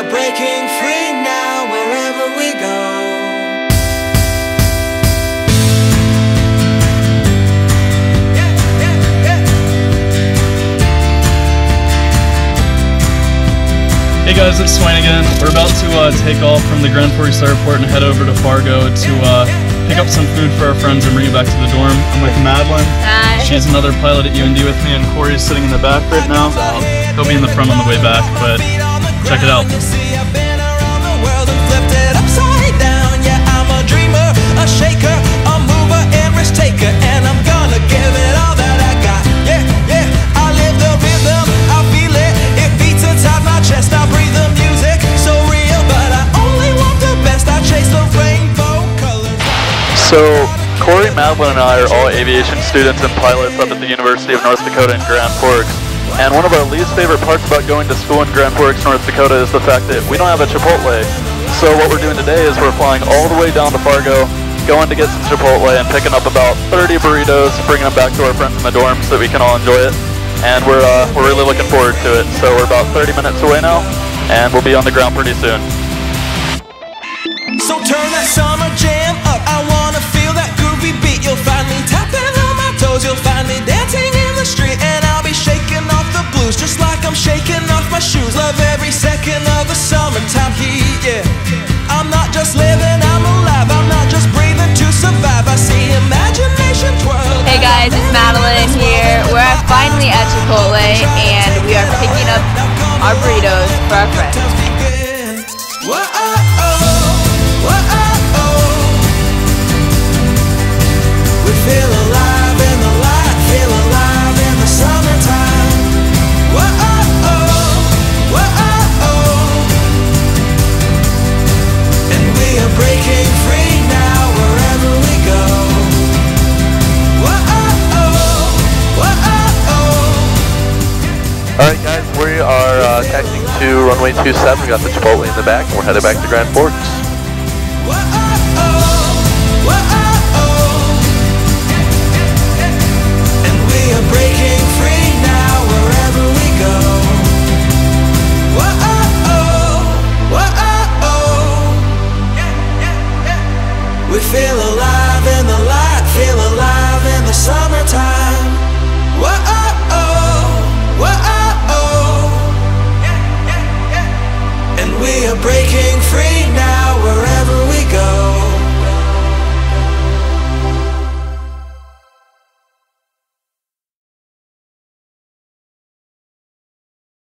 are breaking free now wherever we go. Hey guys, it's Swayne again. We're about to take off from the Grand Forks Airport and head over to Fargo to pick up some food for our friends and bring it back to the dorm. I'm with Madeline. Hi. She's another pilot at UND with me, and Corey's sitting in the back right now. He'll be in the front on the way back, but check it out. So, Corey, Madeline, and I are all aviation students and pilots up at the University of North Dakota in Grand Forks. And one of our least favorite parts about going to school in Grand Forks, North Dakota is the fact that we don't have a Chipotle. So what we're doing today is we're flying all the way down to Fargo, going to get some Chipotle and picking up about 30 burritos, bringing them back to our friends in the dorm so that we can all enjoy it. And we're really looking forward to it. So we're about 30 minutes away now, and we'll be on the ground pretty soon. So turn that summer jam up, I wanna feel that groovy beat. You'll find me tapping on my toes, you'll find me dancing in the street. And I'll be shaking off the blues, just like I'm shaking off my shoes. Love every second of the summertime heat, yeah. I'm not just living, I'm alive, I'm not just breathing to survive. I see imagination twirl. Hey guys, it's Madeline here. We're finally at Chipotle and we are picking up our burritos for our friends. Feel alive in the light, feel alive in the summertime. Whoa-oh-oh, whoa-oh-oh. And we are breaking free now wherever we go. Whoa-oh-oh, whoa-oh-oh. Alright guys, we are taxiing to runway 27. We got the Chipotle in the back, and we're headed back to Grand Forks. Breaking free now wherever we go. Whoa-oh-oh, whoa-oh-oh. We feel alive in the light, feel alive in the summertime. Whoa-oh-oh, whoa-oh-oh. And we are breaking